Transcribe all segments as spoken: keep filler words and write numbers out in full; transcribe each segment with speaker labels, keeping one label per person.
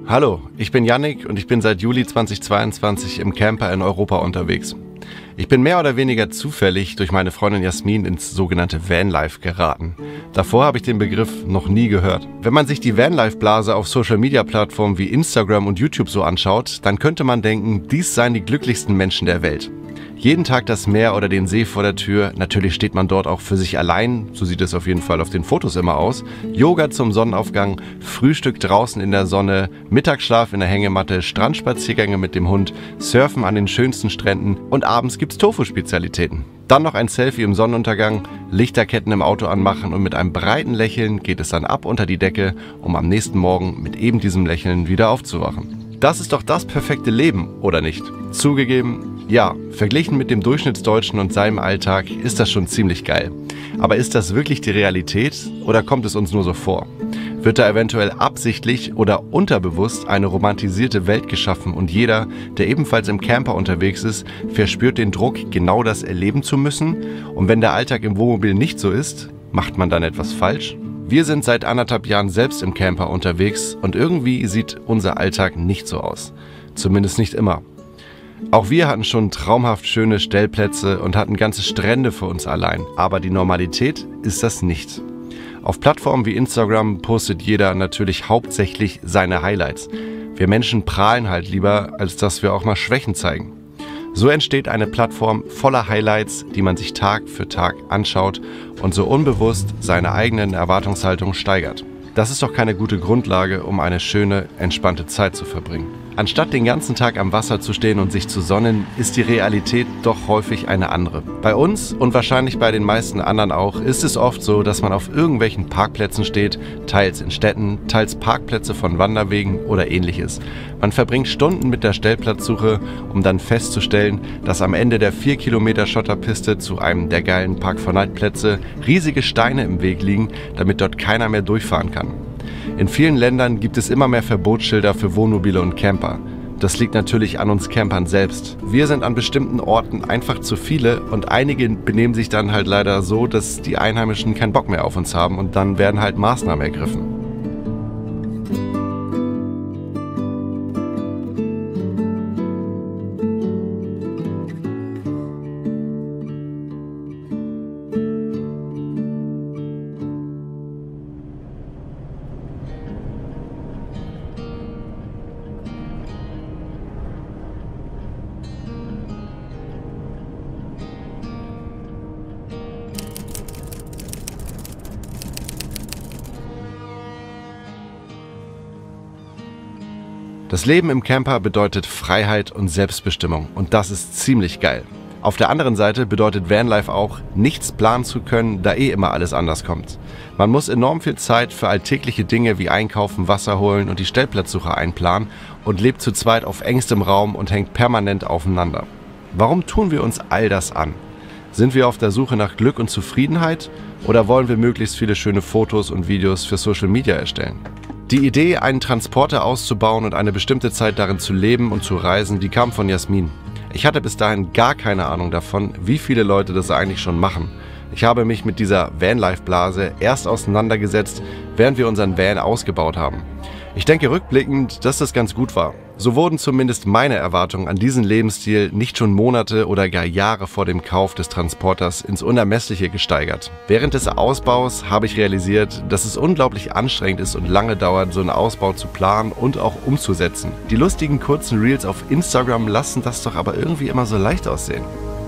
Speaker 1: Hallo, ich bin Yannick und ich bin seit Juli zweitausendzweiundzwanzig im Camper in Europa unterwegs. Ich bin mehr oder weniger zufällig durch meine Freundin Jasmin ins sogenannte Vanlife geraten. Davor habe ich den Begriff noch nie gehört. Wenn man sich die Vanlife-Blase auf Social-Media-Plattformen wie Instagram und YouTube so anschaut, dann könnte man denken, dies seien die glücklichsten Menschen der Welt. Jeden Tag das Meer oder den See vor der Tür, natürlich steht man dort auch für sich allein, so sieht es auf jeden Fall auf den Fotos immer aus. Yoga zum Sonnenaufgang, Frühstück draußen in der Sonne, Mittagsschlaf in der Hängematte, Strandspaziergänge mit dem Hund, Surfen an den schönsten Stränden und abends gibt's Tofu-Spezialitäten. Dann noch ein Selfie im Sonnenuntergang, Lichterketten im Auto anmachen und mit einem breiten Lächeln geht es dann ab unter die Decke, um am nächsten Morgen mit eben diesem Lächeln wieder aufzuwachen. Das ist doch das perfekte Leben, oder nicht? Zugegeben, ja, verglichen mit dem Durchschnittsdeutschen und seinem Alltag ist das schon ziemlich geil. Aber ist das wirklich die Realität oder kommt es uns nur so vor? Wird da eventuell absichtlich oder unterbewusst eine romantisierte Welt geschaffen und jeder, der ebenfalls im Camper unterwegs ist, verspürt den Druck, genau das erleben zu müssen? Und wenn der Alltag im Wohnmobil nicht so ist, macht man dann etwas falsch? Wir sind seit anderthalb Jahren selbst im Camper unterwegs und irgendwie sieht unser Alltag nicht so aus. Zumindest nicht immer. Auch wir hatten schon traumhaft schöne Stellplätze und hatten ganze Strände für uns allein. Aber die Normalität ist das nicht. Auf Plattformen wie Instagram postet jeder natürlich hauptsächlich seine Highlights. Wir Menschen prahlen halt lieber, als dass wir auch mal Schwächen zeigen. So entsteht eine Plattform voller Highlights, die man sich Tag für Tag anschaut und so unbewusst seine eigenen Erwartungshaltungen steigert. Das ist doch keine gute Grundlage, um eine schöne, entspannte Zeit zu verbringen. Anstatt den ganzen Tag am Wasser zu stehen und sich zu sonnen, ist die Realität doch häufig eine andere. Bei uns und wahrscheinlich bei den meisten anderen auch ist es oft so, dass man auf irgendwelchen Parkplätzen steht, teils in Städten, teils Parkplätze von Wanderwegen oder ähnliches. Man verbringt Stunden mit der Stellplatzsuche, um dann festzustellen, dass am Ende der vier Kilometer Schotterpiste zu einem der geilen Park-for-Night-Plätze riesige Steine im Weg liegen, damit dort keiner mehr durchfahren kann. In vielen Ländern gibt es immer mehr Verbotsschilder für Wohnmobile und Camper. Das liegt natürlich an uns Campern selbst. Wir sind an bestimmten Orten einfach zu viele und einige benehmen sich dann halt leider so, dass die Einheimischen keinen Bock mehr auf uns haben und dann werden halt Maßnahmen ergriffen. Das Leben im Camper bedeutet Freiheit und Selbstbestimmung und das ist ziemlich geil. Auf der anderen Seite bedeutet Vanlife auch, nichts planen zu können, da eh immer alles anders kommt. Man muss enorm viel Zeit für alltägliche Dinge wie Einkaufen, Wasser holen und die Stellplatzsuche einplanen und lebt zu zweit auf engstem Raum und hängt permanent aufeinander. Warum tun wir uns all das an? Sind wir auf der Suche nach Glück und Zufriedenheit oder wollen wir möglichst viele schöne Fotos und Videos für Social Media erstellen? Die Idee, einen Transporter auszubauen und eine bestimmte Zeit darin zu leben und zu reisen, die kam von Jasmin. Ich hatte bis dahin gar keine Ahnung davon, wie viele Leute das eigentlich schon machen. Ich habe mich mit dieser Vanlife-Blase erst auseinandergesetzt, während wir unseren Van ausgebaut haben. Ich denke rückblickend, dass das ganz gut war. So wurden zumindest meine Erwartungen an diesen Lebensstil nicht schon Monate oder gar Jahre vor dem Kauf des Transporters ins Unermessliche gesteigert. Während des Ausbaus habe ich realisiert, dass es unglaublich anstrengend ist und lange dauert, so einen Ausbau zu planen und auch umzusetzen. Die lustigen kurzen Reels auf Instagram lassen das doch aber irgendwie immer so leicht aussehen.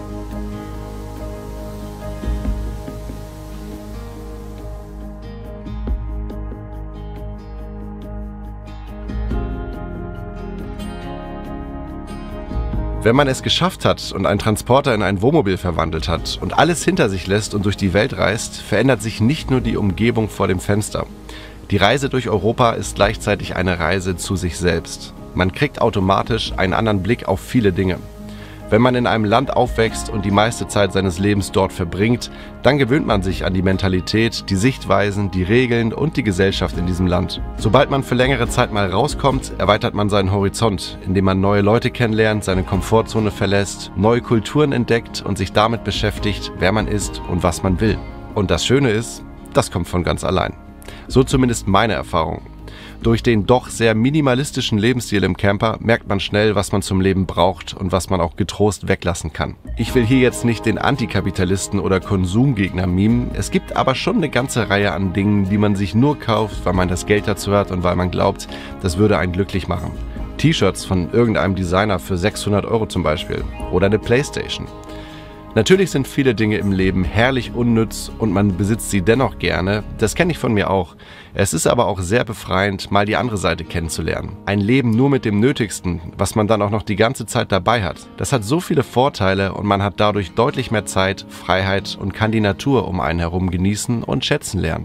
Speaker 1: Wenn man es geschafft hat und einen Transporter in ein Wohnmobil verwandelt hat und alles hinter sich lässt und durch die Welt reist, verändert sich nicht nur die Umgebung vor dem Fenster. Die Reise durch Europa ist gleichzeitig eine Reise zu sich selbst. Man kriegt automatisch einen anderen Blick auf viele Dinge. Wenn man in einem Land aufwächst und die meiste Zeit seines Lebens dort verbringt, dann gewöhnt man sich an die Mentalität, die Sichtweisen, die Regeln und die Gesellschaft in diesem Land. Sobald man für längere Zeit mal rauskommt, erweitert man seinen Horizont, indem man neue Leute kennenlernt, seine Komfortzone verlässt, neue Kulturen entdeckt und sich damit beschäftigt, wer man ist und was man will. Und das Schöne ist, das kommt von ganz allein. So zumindest meine Erfahrung. Durch den doch sehr minimalistischen Lebensstil im Camper merkt man schnell, was man zum Leben braucht und was man auch getrost weglassen kann. Ich will hier jetzt nicht den Antikapitalisten oder Konsumgegner mimen, es gibt aber schon eine ganze Reihe an Dingen, die man sich nur kauft, weil man das Geld dazu hat und weil man glaubt, das würde einen glücklich machen. T-Shirts von irgendeinem Designer für sechshundert Euro zum Beispiel oder eine Playstation. Natürlich sind viele Dinge im Leben herrlich unnütz und man besitzt sie dennoch gerne, das kenne ich von mir auch. Es ist aber auch sehr befreiend, mal die andere Seite kennenzulernen. Ein Leben nur mit dem Nötigsten, was man dann auch noch die ganze Zeit dabei hat. Das hat so viele Vorteile und man hat dadurch deutlich mehr Zeit, Freiheit und kann die Natur um einen herum genießen und schätzen lernen.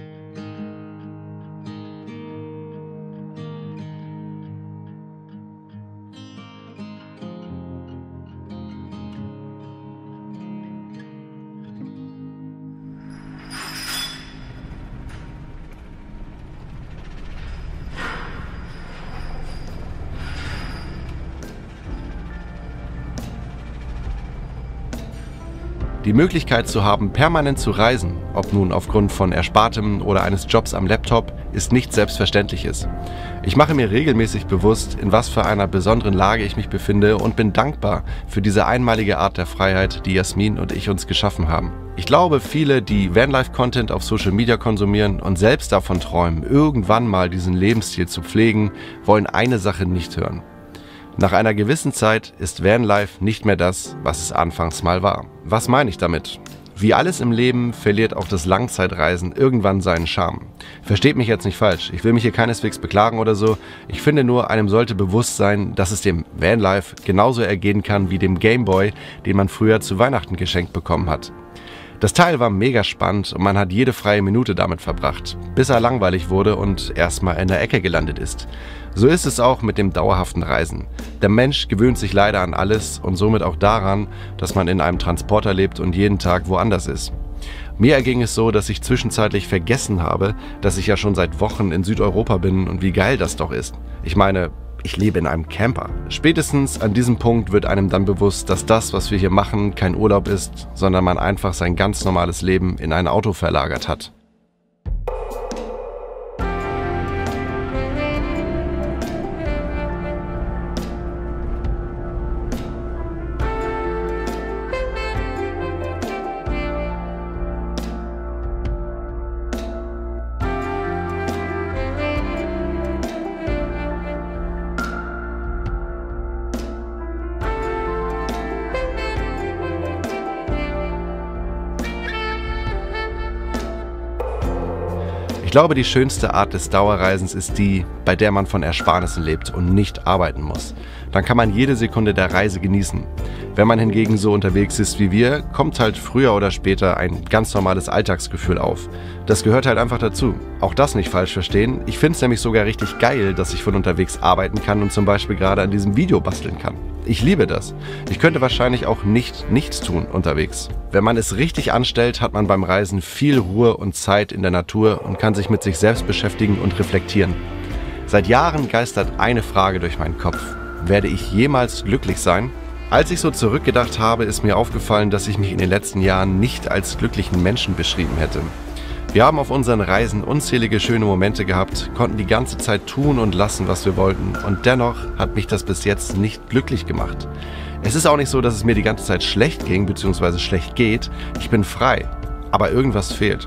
Speaker 1: Die Möglichkeit zu haben, permanent zu reisen, ob nun aufgrund von Erspartem oder eines Jobs am Laptop, ist nichts Selbstverständliches. Ich mache mir regelmäßig bewusst, in was für einer besonderen Lage ich mich befinde und bin dankbar für diese einmalige Art der Freiheit, die Jasmin und ich uns geschaffen haben. Ich glaube, viele, die Vanlife-Content auf Social Media konsumieren und selbst davon träumen, irgendwann mal diesen Lebensstil zu pflegen, wollen eine Sache nicht hören. Nach einer gewissen Zeit ist Vanlife nicht mehr das, was es anfangs mal war. Was meine ich damit? Wie alles im Leben verliert auch das Langzeitreisen irgendwann seinen Charme. Versteht mich jetzt nicht falsch, ich will mich hier keineswegs beklagen oder so. Ich finde nur, einem sollte bewusst sein, dass es dem Vanlife genauso ergehen kann wie dem Gameboy, den man früher zu Weihnachten geschenkt bekommen hat. Das Teil war mega spannend und man hat jede freie Minute damit verbracht, bis er langweilig wurde und erstmal in der Ecke gelandet ist. So ist es auch mit dem dauerhaften Reisen. Der Mensch gewöhnt sich leider an alles und somit auch daran, dass man in einem Transporter lebt und jeden Tag woanders ist. Mir erging es so, dass ich zwischenzeitlich vergessen habe, dass ich ja schon seit Wochen in Südeuropa bin und wie geil das doch ist. Ich meine, ich lebe in einem Camper. Spätestens an diesem Punkt wird einem dann bewusst, dass das, was wir hier machen, kein Urlaub ist, sondern man einfach sein ganz normales Leben in ein Auto verlagert hat. Ich glaube, die schönste Art des Dauerreisens ist die, bei der man von Ersparnissen lebt und nicht arbeiten muss. Dann kann man jede Sekunde der Reise genießen. Wenn man hingegen so unterwegs ist wie wir, kommt halt früher oder später ein ganz normales Alltagsgefühl auf. Das gehört halt einfach dazu. Auch das nicht falsch verstehen. Ich finde es nämlich sogar richtig geil, dass ich von unterwegs arbeiten kann und zum Beispiel gerade an diesem Video basteln kann. Ich liebe das. Ich könnte wahrscheinlich auch nicht nichts tun unterwegs. Wenn man es richtig anstellt, hat man beim Reisen viel Ruhe und Zeit in der Natur und kann sich mit sich selbst beschäftigen und reflektieren. Seit Jahren geistert eine Frage durch meinen Kopf. Werde ich jemals glücklich sein? Als ich so zurückgedacht habe, ist mir aufgefallen, dass ich mich in den letzten Jahren nicht als glücklichen Menschen beschrieben hätte. Wir haben auf unseren Reisen unzählige schöne Momente gehabt, konnten die ganze Zeit tun und lassen, was wir wollten, und dennoch hat mich das bis jetzt nicht glücklich gemacht. Es ist auch nicht so, dass es mir die ganze Zeit schlecht ging bzw. schlecht geht. Ich bin frei, aber irgendwas fehlt.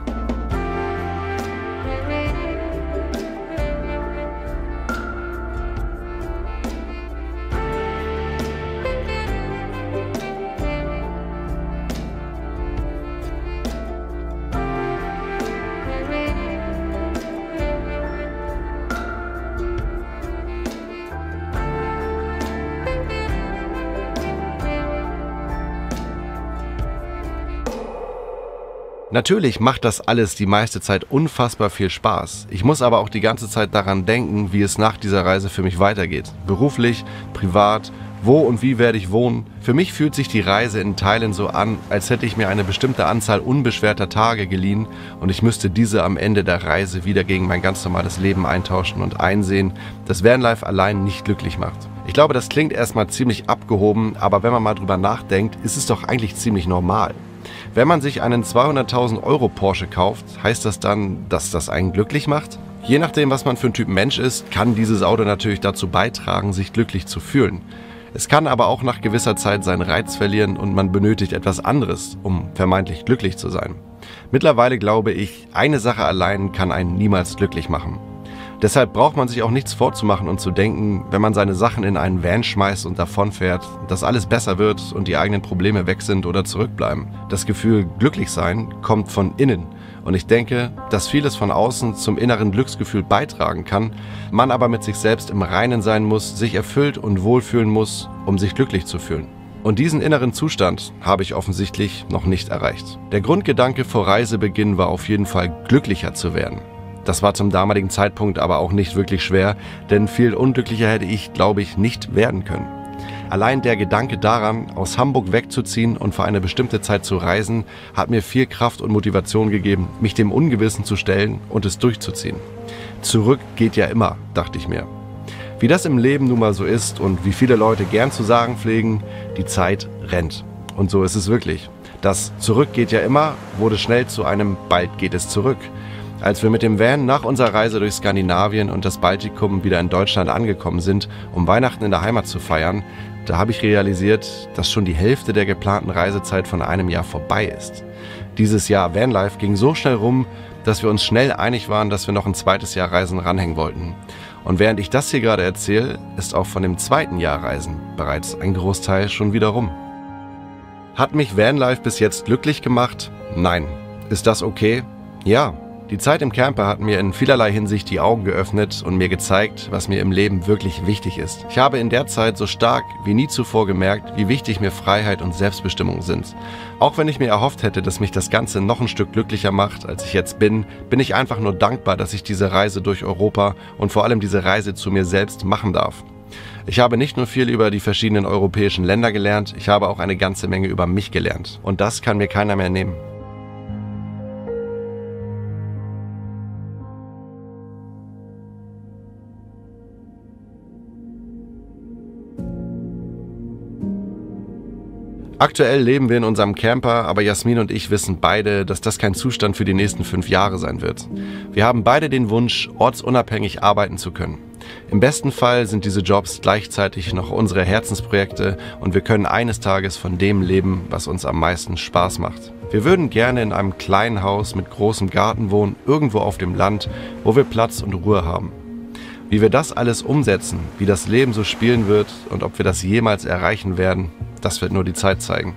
Speaker 1: Natürlich macht das alles die meiste Zeit unfassbar viel Spaß. Ich muss aber auch die ganze Zeit daran denken, wie es nach dieser Reise für mich weitergeht. Beruflich, privat, wo und wie werde ich wohnen? Für mich fühlt sich die Reise in Teilen so an, als hätte ich mir eine bestimmte Anzahl unbeschwerter Tage geliehen und ich müsste diese am Ende der Reise wieder gegen mein ganz normales Leben eintauschen und einsehen, dass Vanlife allein nicht glücklich macht. Ich glaube, das klingt erstmal ziemlich abgehoben, aber wenn man mal drüber nachdenkt, ist es doch eigentlich ziemlich normal. Wenn man sich einen zweihunderttausend Euro Porsche kauft, heißt das dann, dass das einen glücklich macht? Je nachdem, was man für ein Typ Mensch ist, kann dieses Auto natürlich dazu beitragen, sich glücklich zu fühlen. Es kann aber auch nach gewisser Zeit seinen Reiz verlieren und man benötigt etwas anderes, um vermeintlich glücklich zu sein. Mittlerweile glaube ich, eine Sache allein kann einen niemals glücklich machen. Deshalb braucht man sich auch nichts vorzumachen und zu denken, wenn man seine Sachen in einen Van schmeißt und davonfährt, dass alles besser wird und die eigenen Probleme weg sind oder zurückbleiben. Das Gefühl, glücklich sein, kommt von innen. Und ich denke, dass vieles von außen zum inneren Glücksgefühl beitragen kann, man aber mit sich selbst im Reinen sein muss, sich erfüllt und wohlfühlen muss, um sich glücklich zu fühlen. Und diesen inneren Zustand habe ich offensichtlich noch nicht erreicht. Der Grundgedanke vor Reisebeginn war auf jeden Fall, glücklicher zu werden. Das war zum damaligen Zeitpunkt aber auch nicht wirklich schwer, denn viel unglücklicher hätte ich, glaube ich, nicht werden können. Allein der Gedanke daran, aus Hamburg wegzuziehen und für eine bestimmte Zeit zu reisen, hat mir viel Kraft und Motivation gegeben, mich dem Ungewissen zu stellen und es durchzuziehen. Zurück geht ja immer, dachte ich mir. Wie das im Leben nun mal so ist und wie viele Leute gern zu sagen pflegen, die Zeit rennt. Und so ist es wirklich. Das Zurück geht ja immer wurde schnell zu einem Bald geht es zurück. Als wir mit dem Van nach unserer Reise durch Skandinavien und das Baltikum wieder in Deutschland angekommen sind, um Weihnachten in der Heimat zu feiern, da habe ich realisiert, dass schon die Hälfte der geplanten Reisezeit von einem Jahr vorbei ist. Dieses Jahr Vanlife ging so schnell rum, dass wir uns schnell einig waren, dass wir noch ein zweites Jahr Reisen ranhängen wollten. Und während ich das hier gerade erzähle, ist auch von dem zweiten Jahr Reisen bereits ein Großteil schon wieder rum. Hat mich Vanlife bis jetzt glücklich gemacht? Nein. Ist das okay? Ja. Die Zeit im Camper hat mir in vielerlei Hinsicht die Augen geöffnet und mir gezeigt, was mir im Leben wirklich wichtig ist. Ich habe in der Zeit so stark wie nie zuvor gemerkt, wie wichtig mir Freiheit und Selbstbestimmung sind. Auch wenn ich mir erhofft hätte, dass mich das Ganze noch ein Stück glücklicher macht, als ich jetzt bin, bin ich einfach nur dankbar, dass ich diese Reise durch Europa und vor allem diese Reise zu mir selbst machen darf. Ich habe nicht nur viel über die verschiedenen europäischen Länder gelernt, ich habe auch eine ganze Menge über mich gelernt. Und das kann mir keiner mehr nehmen. Aktuell leben wir in unserem Camper, aber Jasmin und ich wissen beide, dass das kein Zustand für die nächsten fünf Jahre sein wird. Wir haben beide den Wunsch, ortsunabhängig arbeiten zu können. Im besten Fall sind diese Jobs gleichzeitig noch unsere Herzensprojekte und wir können eines Tages von dem leben, was uns am meisten Spaß macht. Wir würden gerne in einem kleinen Haus mit großem Garten wohnen, irgendwo auf dem Land, wo wir Platz und Ruhe haben. Wie wir das alles umsetzen, wie das Leben so spielen wird und ob wir das jemals erreichen werden, das wird nur die Zeit zeigen.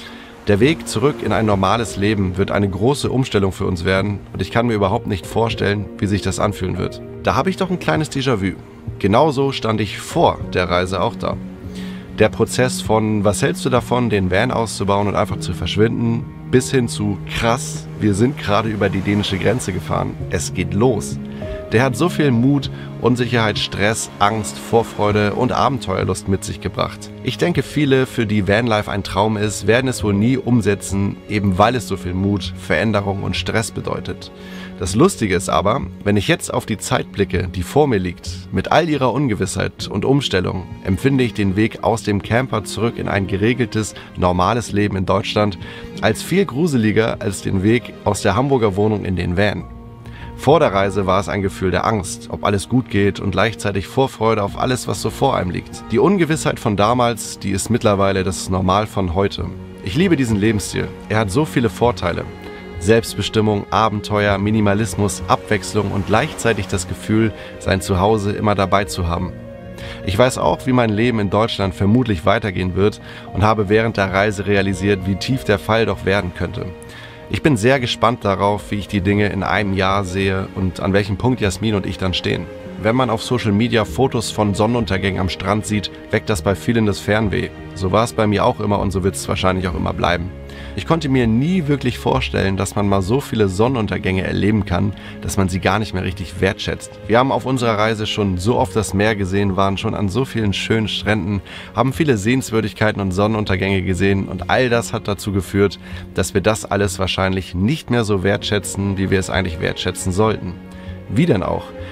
Speaker 1: Der Weg zurück in ein normales Leben wird eine große Umstellung für uns werden und ich kann mir überhaupt nicht vorstellen, wie sich das anfühlen wird. Da habe ich doch ein kleines Déjà-vu. Genauso stand ich vor der Reise auch da. Der Prozess von, was hältst du davon, den Van auszubauen und einfach zu verschwinden, bis hin zu, krass, wir sind gerade über die dänische Grenze gefahren, es geht los. Der hat so viel Mut, Unsicherheit, Stress, Angst, Vorfreude und Abenteuerlust mit sich gebracht. Ich denke, viele, für die Vanlife ein Traum ist, werden es wohl nie umsetzen, eben weil es so viel Mut, Veränderung und Stress bedeutet. Das Lustige ist aber, wenn ich jetzt auf die Zeit blicke, die vor mir liegt, mit all ihrer Ungewissheit und Umstellung, empfinde ich den Weg aus dem Camper zurück in ein geregeltes, normales Leben in Deutschland als viel gruseliger als den Weg aus der Hamburger Wohnung in den Van. Vor der Reise war es ein Gefühl der Angst, ob alles gut geht und gleichzeitig Vorfreude auf alles, was so vor einem liegt. Die Ungewissheit von damals, die ist mittlerweile das Normal von heute. Ich liebe diesen Lebensstil. Er hat so viele Vorteile. Selbstbestimmung, Abenteuer, Minimalismus, Abwechslung und gleichzeitig das Gefühl, sein Zuhause immer dabei zu haben. Ich weiß auch, wie mein Leben in Deutschland vermutlich weitergehen wird und habe während der Reise realisiert, wie tief der Fall doch werden könnte. Ich bin sehr gespannt darauf, wie ich die Dinge in einem Jahr sehe und an welchem Punkt Jasmin und ich dann stehen. Wenn man auf Social Media Fotos von Sonnenuntergängen am Strand sieht, weckt das bei vielen das Fernweh. So war es bei mir auch immer und so wird es wahrscheinlich auch immer bleiben. Ich konnte mir nie wirklich vorstellen, dass man mal so viele Sonnenuntergänge erleben kann, dass man sie gar nicht mehr richtig wertschätzt. Wir haben auf unserer Reise schon so oft das Meer gesehen, waren schon an so vielen schönen Stränden, haben viele Sehenswürdigkeiten und Sonnenuntergänge gesehen und all das hat dazu geführt, dass wir das alles wahrscheinlich nicht mehr so wertschätzen, wie wir es eigentlich wertschätzen sollten. Wie denn auch?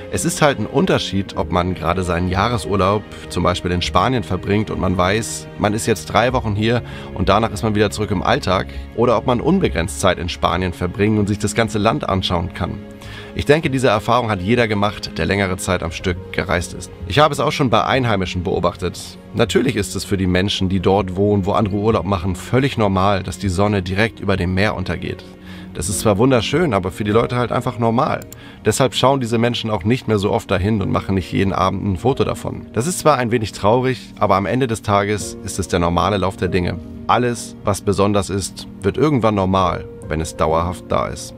Speaker 1: Es ist halt ein Unterschied, ob man gerade seinen Jahresurlaub zum Beispiel in Spanien verbringt und man weiß, man ist jetzt drei Wochen hier und danach ist man wieder zurück im Alltag, oder ob man unbegrenzt Zeit in Spanien verbringen und sich das ganze Land anschauen kann. Ich denke, diese Erfahrung hat jeder gemacht, der längere Zeit am Stück gereist ist. Ich habe es auch schon bei Einheimischen beobachtet. Natürlich ist es für die Menschen, die dort wohnen, wo andere Urlaub machen, völlig normal, dass die Sonne direkt über dem Meer untergeht. Das ist zwar wunderschön, aber für die Leute halt einfach normal. Deshalb schauen diese Menschen auch nicht mehr so oft dahin und machen nicht jeden Abend ein Foto davon. Das ist zwar ein wenig traurig, aber am Ende des Tages ist es der normale Lauf der Dinge. Alles, was besonders ist, wird irgendwann normal, wenn es dauerhaft da ist.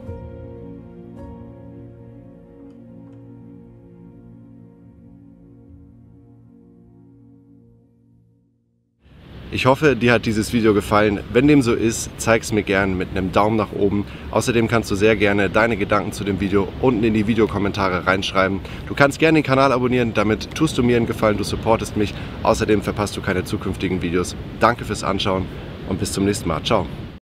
Speaker 1: Ich hoffe, dir hat dieses Video gefallen. Wenn dem so ist, zeig es mir gerne mit einem Daumen nach oben. Außerdem kannst du sehr gerne deine Gedanken zu dem Video unten in die Videokommentare reinschreiben. Du kannst gerne den Kanal abonnieren, damit tust du mir einen Gefallen, du supportest mich. Außerdem verpasst du keine zukünftigen Videos. Danke fürs Anschauen und bis zum nächsten Mal. Ciao.